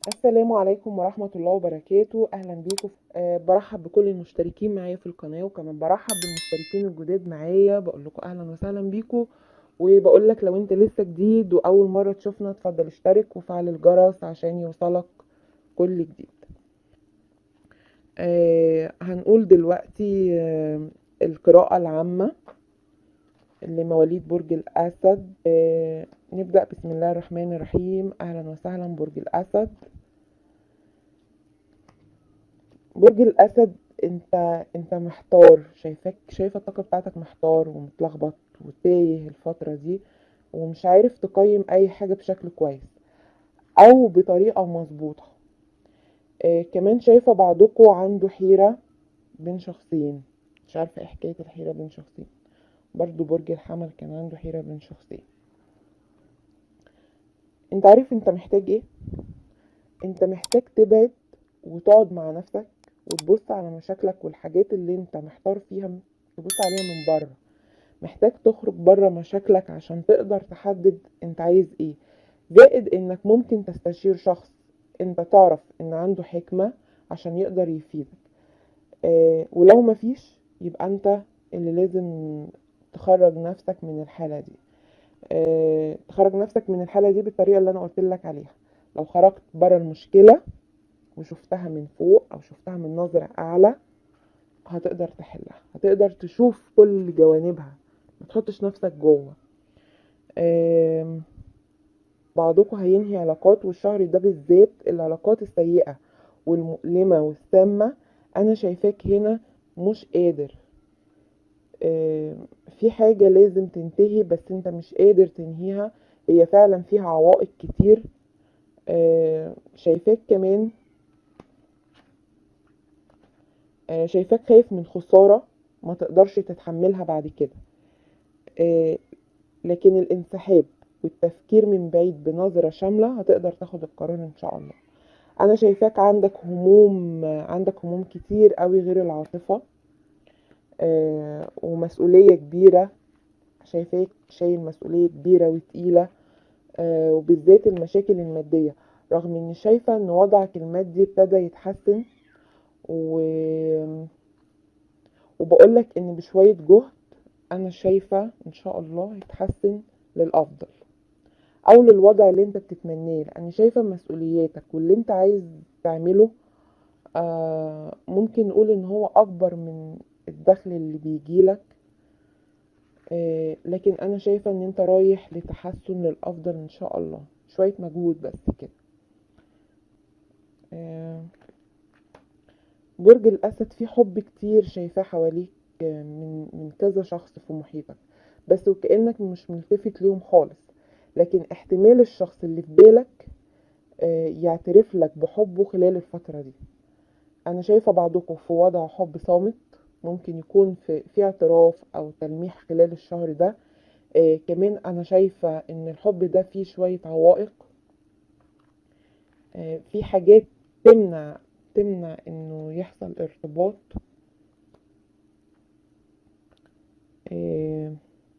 السلام عليكم ورحمة الله وبركاته. أهلا بيكم. برحب بكل المشتركين معايا في القناة، وكمان برحب بالمشتركين الجداد معايا، بقول لكم أهلا وسهلا بيكم. وبقول لك لو انت لسه جديد وأول مرة تشوفنا، اتفضل اشترك وفعل الجرس عشان يوصلك كل جديد. هنقول دلوقتي القراءة العامة لمواليد برج الأسد. نبدأ بسم الله الرحمن الرحيم. أهلا وسهلا برج الأسد. برج الأسد، انت محتار، شايفة الطاقة بتاعتك محتار ومتلخبط وتايه الفترة دي، ومش عارف تقيم أي حاجة بشكل كويس أو بطريقة مظبوطة. كمان شايفة بعضكم عنده حيرة بين شخصين، مش عارفة ايه حكاية الحيرة بين شخصين. برضو برج الحمل كان عنده حيرة بين شخصين. انت عارف انت محتاج ايه؟ انت محتاج تبعد وتقعد مع نفسك وتبص على مشاكلك والحاجات اللي انت محتار فيها، تبص عليها من بره. محتاج تخرج بره مشاكلك عشان تقدر تحدد انت عايز ايه. زائد انك ممكن تستشير شخص انت تعرف ان عنده حكمة عشان يقدر يفيدك. ولو مفيش يبقى انت اللي لازم تخرج نفسك من الحالة دي. تخرج نفسك من الحالة دي بالطريقة اللي انا قلت لك عليها. لو خرجت بره المشكلة وشفتها من فوق او شفتها من نظرة اعلى، هتقدر تحلها، هتقدر تشوف كل جوانبها، ما تحطش نفسك جوه. آم، بعضكم هينهي علاقات، والشهر ده بالذات العلاقات السيئة والمؤلمة والسامة. انا شايفاك هنا مش قادر. في حاجة لازم تنتهي بس انت مش قادر تنهيها. هي فعلا فيها عوائق كتير. شايفاك كمان. شايفاك خايف من خسارة ما تقدرش تتحملها بعد كده. آه، لكن الانسحاب والتفكير من بعيد بنظرة شاملة هتقدر تاخد القرار ان شاء الله. انا شايفاك عندك هموم كتير قوي غير العاطفة. ومسؤولية كبيرة. شايفاك شايل مسؤولية كبيرة وتقيلة. وبالذات المشاكل المادية، رغم اني شايفة ان وضعك المادي ابتدى يتحسن. و... وبقولك ان بشوية جهد انا شايفة ان شاء الله يتحسن للافضل، او للوضع اللي انت بتتمناه، لان شايفة مسؤولياتك واللي انت عايز تعمله. ممكن نقول ان هو اكبر من الدخل اللي بيجيلك. لكن انا شايفة ان انت رايح لتحسن للافضل ان شاء الله، شوية مجهود بس كده. آه، برج الاسد فيه حب كتير شايفاه حواليك. من كذا شخص في محيطك، بس وكأنك مش ملتفت ليهم خالص. لكن احتمال الشخص اللي في بالك يعترف لك بحبه خلال الفترة دي. انا شايفة بعضكم في وضع حب صامت، ممكن يكون في اعتراف او تلميح خلال الشهر ده. كمان انا شايفة ان الحب ده فيه شوية عوائق. في حاجات تمنع انه يحصل ارتباط. آه،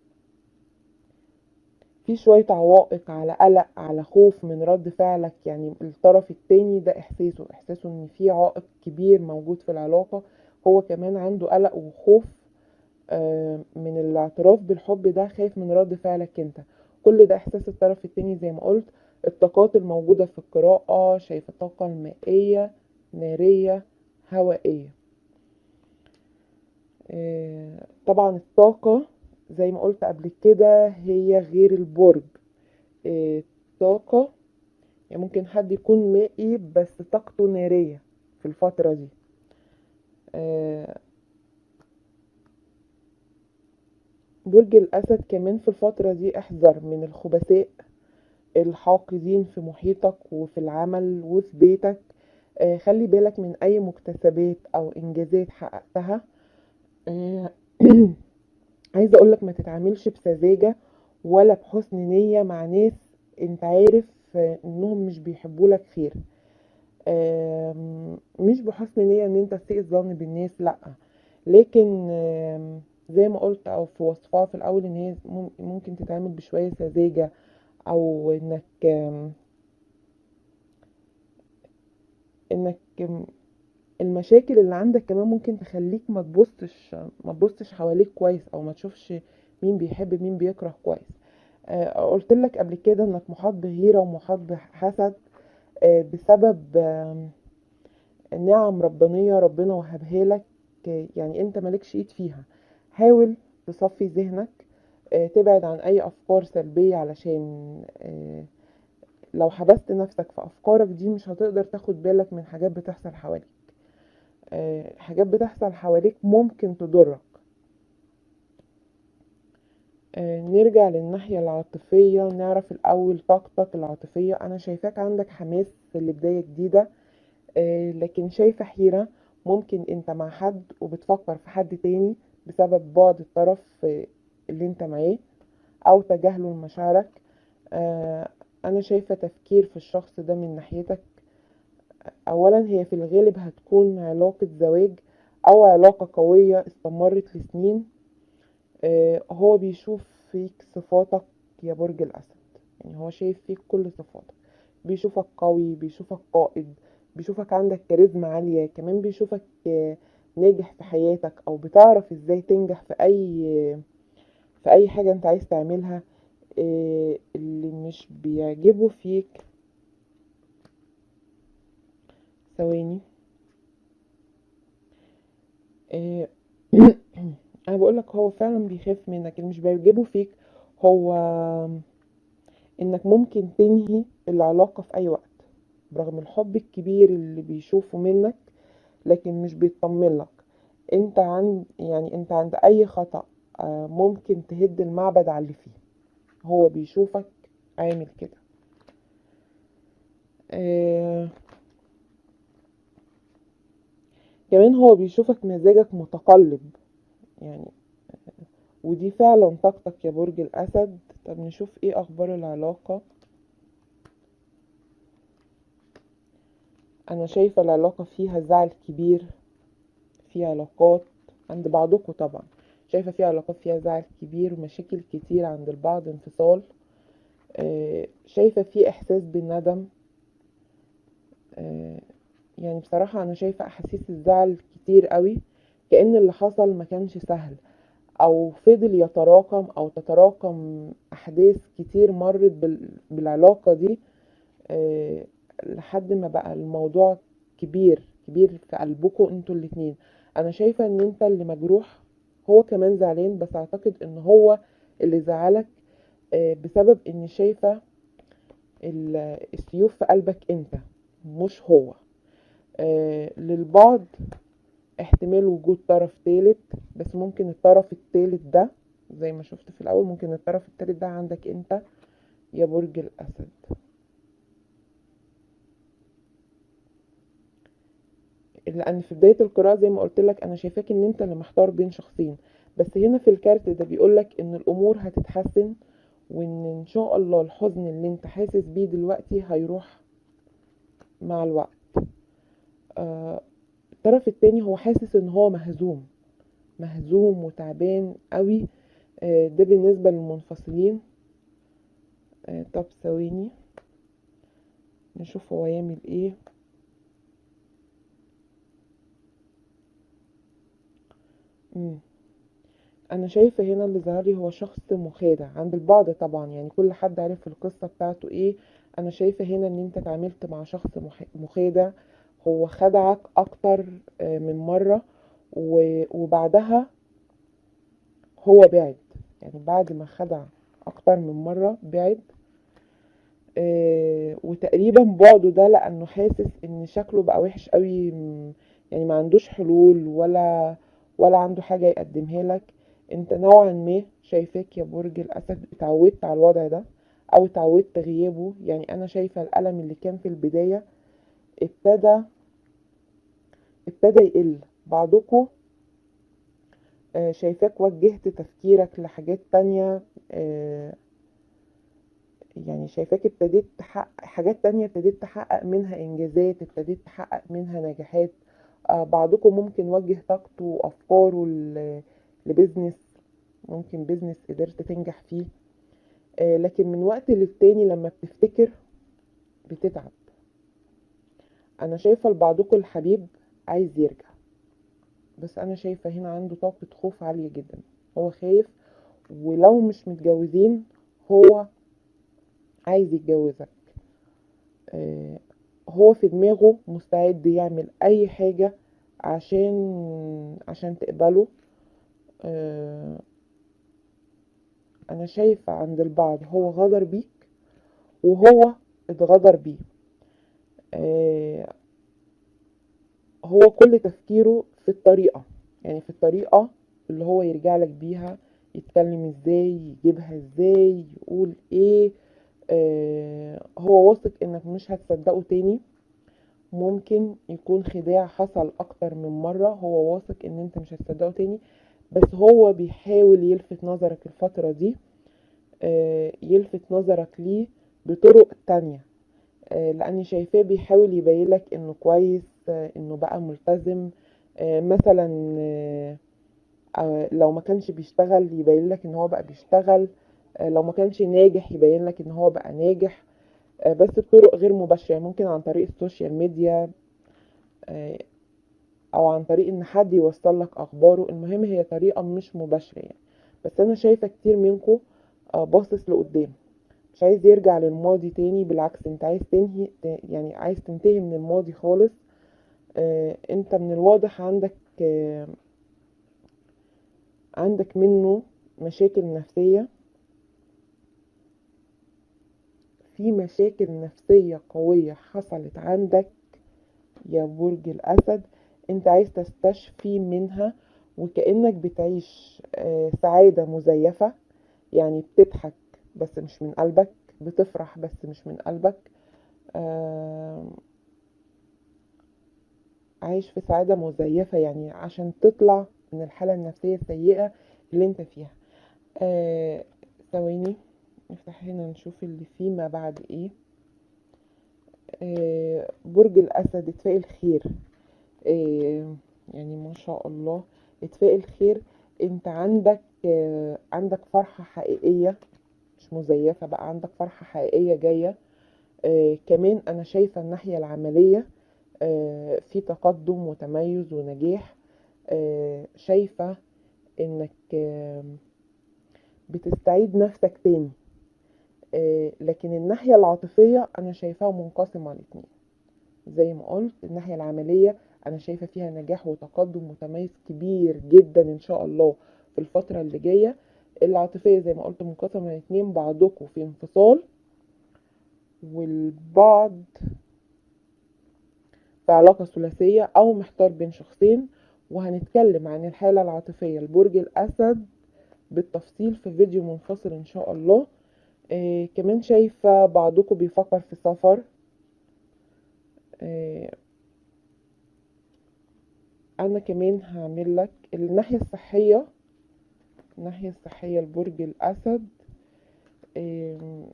في شوية عوائق، على قلق، على خوف من رد فعلك. يعني الطرف التاني ده احساسه ان في عائق كبير موجود في العلاقة. هو كمان عنده قلق وخوف من الاعتراف بالحب ده، خايف من رد فعلك انت. كل ده احساس الطرف التاني زي ما قلت. الطاقات الموجودة في القراءة، شايفة الطاقة المائية، نارية، هوائية. طبعا الطاقة زي ما قلت قبل كده هي غير البرج. طاقة، يعني ممكن حد يكون مائي بس طاقته نارية في الفترة دي. آه، برج الأسد كمان في الفترة دي احذر من الخبثاء الحاقدين في محيطك وفي العمل وفي بيتك. خلي بالك من أي مكتسبات أو إنجازات حققتها. آه، عايزة أقولك ما تتعاملش بسذاجة ولا بحسن نية مع ناس انت عارف انهم مش بيحبوا لك خير. مش بحسن نية ان انت تسيء الظن بالناس، لا. لكن زي ما قلت او في وصفها في الاول ان هي ممكن تتعامل بشوية سذاجة، او انك انك المشاكل اللي عندك كمان ممكن تخليك ما تبصش حواليك كويس، او ما تشوفش مين بيحب مين بيكره كويس. قلت لك قبل كده انك محاط بغيرة ومحاط بحسد، بسبب نعم ربانية ربنا وهبها لك، يعني انت مالكش ايد فيها. حاول تصفي ذهنك، تبعد عن اي افكار سلبية، علشان لو حبست نفسك في افكارك دي مش هتقدر تاخد بالك من حاجات بتحصل حواليك. حاجات بتحصل حواليك ممكن تضرك. نرجع للناحية العاطفية، نعرف الأول طاقتك العاطفية. أنا شايفاك عندك حماس لبداية جديدة، لكن شايفة حيرة. ممكن انت مع حد وبتفكر في حد تاني بسبب بعد الطرف اللي انت معاه، أو تجاهله لمشاعرك. أنا شايفة تفكير في الشخص ده من ناحيتك. أولا هي في الغالب هتكون علاقة زواج، أو علاقة قوية استمرت لسنين. هو بيشوف فيك صفاتك يا برج الأسد، يعني هو شايف فيك كل صفاتك. بيشوفك قوي، بيشوفك قائد، بيشوفك عندك كاريزما عالية، كمان بيشوفك ناجح في حياتك، أو بتعرف ازاي تنجح في أي حاجة انت عايز تعملها. اللي مش بيعجبه فيك، ثواني. آه، انا بقولك هو فعلا بيخاف منك. اللي مش بيعجبه فيك هو انك ممكن تنهي العلاقة في اي وقت، برغم الحب الكبير اللي بيشوفه منك، لكن مش بيطمن لك. انت عند اي خطأ ممكن تهد المعبد على اللي فيه. هو بيشوفك عامل كده. آه كمان هو بيشوفك مزاجك متقلب، يعني ودي فعلا طاقتك يا برج الاسد. طب نشوف ايه اخبار العلاقة. انا شايفة العلاقة فيها زعل كبير. في علاقات عند بعضكم طبعا، شايفة في علاقات فيها زعل كبير ومشاكل كتير عند البعض، انفصال. شايفة في احساس بالندم. آه، يعني بصراحة انا شايفة احاسيس الزعل كتير قوي، كأن اللي حصل ما كانش سهل، او فضل يتراكم او تتراكم احداث كتير مرت بالعلاقة دي، آه، لحد ما بقى الموضوع كبير كبير في قلبكم انتوا الاتنين. انا شايفة ان انت اللي مجروح، هو كمان زعلان، بس اعتقد ان هو اللي زعلك بسبب اني شايفة السيوف في قلبك انت، مش هو. للبعض احتمال وجود طرف تالت، بس ممكن الطرف التالت ده زي ما شفت في الاول، ممكن الطرف التالت ده عندك انت يا برج الاسد. لان في بدايه القراءه زي ما قلت لك انا شايفاك ان انت اللي محتار بين شخصين، بس هنا في الكارت ده بيقولك ان الامور هتتحسن، وان ان شاء الله الحزن اللي انت حاسس بيه دلوقتي هيروح مع الوقت. آه الطرف التاني هو حاسس ان هو مهزوم، مهزوم وتعبان قوي. ده بالنسبه للمنفصلين. طب ثواني نشوف هو يعمل ايه. مم. انا شايفه هنا اللي ظهر لي هو شخص مخادع عند البعض طبعا، يعني كل حد عارف القصه بتاعته ايه. انا شايفه هنا ان انت اتعاملت مع شخص مخادع. هو خدعك اكتر من مره، وبعدها هو بعد. يعني بعد ما خدع اكتر من مره بعد. وتقريبا بعده ده لانه حاسس ان شكله بقى وحش قوي، يعني ما عندوش حلول ولا عنده حاجة يقدمها لك. انت نوعا ما شايفاك يا برج الاسد اتعودت على الوضع ده، او اتعودت غيابه. يعني انا شايفة الالم اللي كان في البداية ابتدى ابتدى يقل. بعضكم شايفاك وجهت تفكيرك لحاجات تانية. آه، يعني شايفاك ابتديت تحقق حاجات تانية، ابتديت تحقق منها انجازات، ابتديت تحقق منها نجاحات. بعضكم ممكن وجه طاقته وافكاره لبزنس، ممكن بزنس قدرت تنجح فيه. لكن من وقت للتاني لما بتفتكر بتتعب. انا شايفة لبعضكم الحبيب عايز يرجع، بس انا شايفة هنا عنده طاقة خوف عالية جدا. هو خايف، ولو مش متجوزين هو عايز يتجوزك. آه، هو في دماغه مستعد يعمل اي حاجة عشان تقبله. آه، انا شايفة عند البعض هو غدر بيك وهو اتغدر بيه. آه، هو كل تفكيره في الطريقة، يعني في الطريقة اللي هو يرجع لك بيها، يتكلم ازاي، يجيبها ازاي، يقول ايه. هو واثق انك مش هتصدقه تاني. ممكن يكون خداع حصل اكتر من مرة، هو واثق ان انت مش هتصدقه تاني، بس هو بيحاول يلفت نظرك الفترة دي. يلفت نظرك ليه بطرق تانية. لاني شايفاه بيحاول يبينلك انه كويس، انه بقى ملتزم. مثلا لو ما كانش بيشتغل يبينلك ان هو بقى بيشتغل. لو ما كانش ناجح يبينلك ان هو بقى ناجح. بس بطرق غير مباشرة، يعني ممكن عن طريق السوشيال ميديا، آه، او عن طريق ان حد يوصل لك اخباره. المهم هي طريقة مش مباشرة يعني. بس انا شايفة كتير منكم باصص لقدام، مش عايز يرجع للماضي تاني. بالعكس انت عايز تنهي، يعني عايز تنتهي من الماضي خالص. انت من الواضح عندك منه مشاكل نفسية. في مشاكل نفسية قوية حصلت عندك يا برج الأسد، انت عايز تستشفي منها. وكأنك بتعيش سعادة مزيفة، يعني بتضحك بس مش من قلبك، بتفرح بس مش من قلبك. آه، عايش في سعادة مزيفة، يعني عشان تطلع من الحالة النفسية السيئة اللي انت فيها. آه، ثواني نفتح هنا نشوف اللي فيه ما بعد ايه. برج الأسد، اتفائل خير. يعني ما شاء الله، اتفائل خير. انت عندك فرحة حقيقية مش مزيفة، بقى عندك فرحة حقيقية جاية. كمان انا شايفة الناحية العملية في تقدم وتميز ونجاح. شايفة انك بتستعيد نفسك تاني. لكن الناحية العاطفية انا شايفاها منقسمة على الاتنين. زي ما قلت الناحية العملية انا شايفة فيها نجاح وتقدم وتميز كبير جدا ان شاء الله في الفترة اللي جاية. العاطفية زي ما قلت منقسمة على الاتنين، بعضكم في انفصال والبعض في علاقة ثلاثية او محتار بين شخصين. وهنتكلم عن الحالة العاطفية لبرج الأسد بالتفصيل في فيديو منفصل ان شاء الله. كمان شايفة بعضكم بيفكر في سفر. آه انا كمان هعمل لك الناحية الصحية. الناحية الصحية لبرج الأسد، آه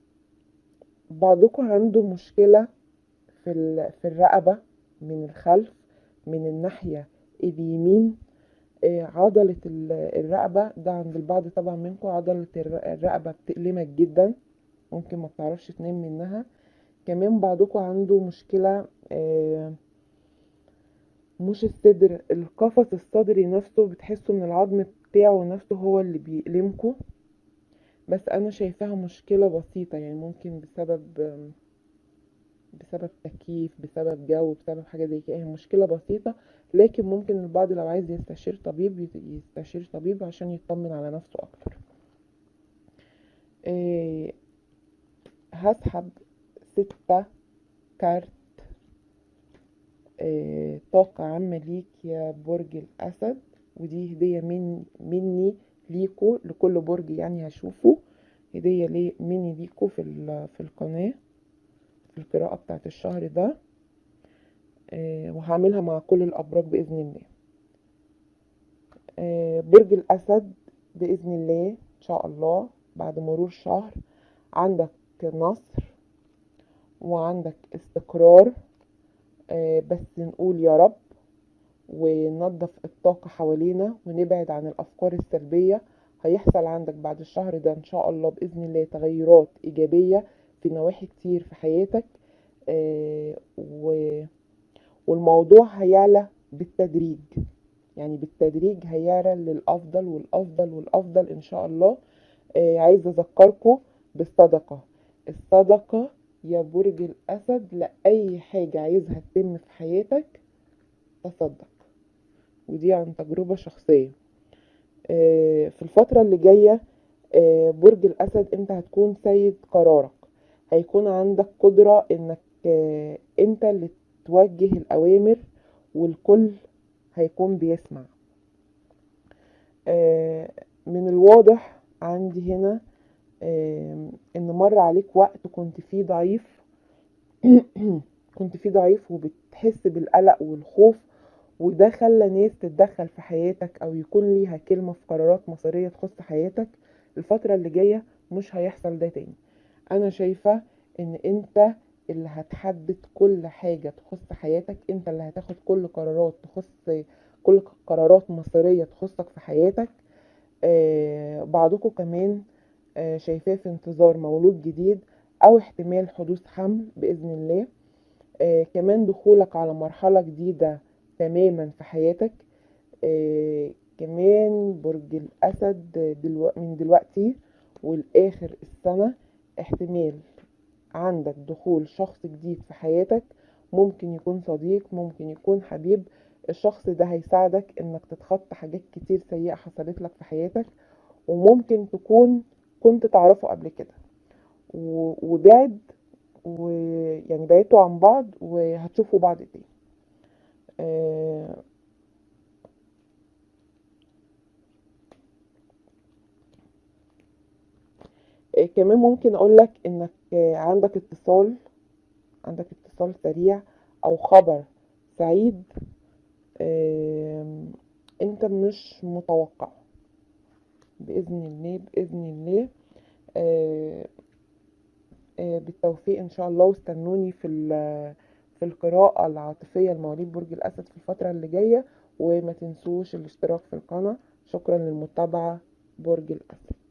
بعضكم عنده مشكلة في الرقبة من الخلف، من الناحية اليمين. عضلة الرقبة ده عند البعض طبعا منكم، عضلة الرقبة بتألمك جدا، ممكن ما بتعرفش تنام منها. كمان بعضكم عنده مشكلة مش الصدر، القفص الصدري نفسه بتحسوا ان العظم بتاعه نفسه هو اللي بيألمكم. بس انا شايفاها مشكلة بسيطة، يعني ممكن بسبب تكييف، بسبب جو، بسبب حاجة زي كده، هي مشكلة بسيطة. لكن ممكن البعض لو عايز يستشير طبيب يستشير طبيب عشان يطمن على نفسه اكتر. إيه، هسحب 6 كارت طاقة عامة ليك يا برج الأسد، ودي هدية مني ليكو، لكل برج يعني هشوفه هدية مني ليكو في القناة، في القراءة بتاعت الشهر ده. وهعملها مع كل الأبراج بإذن الله. برج الأسد بإذن الله إن شاء الله بعد مرور شهر عندك نصر وعندك استقرار. بس نقول يا رب وننظف الطاقة حوالينا ونبعد عن الأفكار السلبية. هيحصل عندك بعد الشهر ده إن شاء الله بإذن الله تغيرات إيجابية في نواحي كتير في حياتك. والموضوع هيعلى بالتدريج، يعني بالتدريج هيعلى للأفضل والأفضل والأفضل إن شاء الله. عايزة أذكركم بالصدقة. الصدقة يا برج الأسد، لأي حاجة عايزها تتم في حياتك تصدق، ودي عن تجربة شخصية. في الفترة اللي جاية برج الأسد انت هتكون سيد قرارك، هيكون عندك قدرة انك انت اللي توجه الأوامر والكل هيكون بيسمع. من الواضح عندي هنا ان مر عليك وقت كنت فيه ضعيف كنت فيه ضعيف وبتحس بالقلق والخوف، وده خلى ناس تتدخل في حياتك او يكون ليها كلمة في قرارات مصيرية تخص حياتك. الفترة اللي جاية مش هيحصل ده تاني. انا شايفة ان انت اللي هتحدد كل حاجة تخص حياتك، انت اللي هتاخد كل قرارات كل قرارات مصيرية تخصك في حياتك. بعضكم كمان شايفاه في انتظار مولود جديد او احتمال حدوث حمل بإذن الله. كمان دخولك على مرحلة جديدة تماما في حياتك. كمان برج الأسد من دلوقتي والآخر السنة احتمال عندك دخول شخص جديد في حياتك، ممكن يكون صديق، ممكن يكون حبيب. الشخص ده هيساعدك انك تتخطى حاجات كتير سيئة حصلت لك في حياتك، وممكن تكون كنت تعرفه قبل كده وبعد، ويعني بعدتوا عن بعض وهتشوفوا بعض تاني. آه، كمان ممكن اقولك انك عندك اتصال سريع او خبر سعيد انت مش متوقع. بإذن الله بإذن الله. آه، بالتوفيق ان شاء الله، واستنوني في القراءة العاطفية لمواليد برج الأسد في الفترة اللي جاية، وما تنسوش الاشتراك في القناة. شكرا للمتابعة. برج الأسد.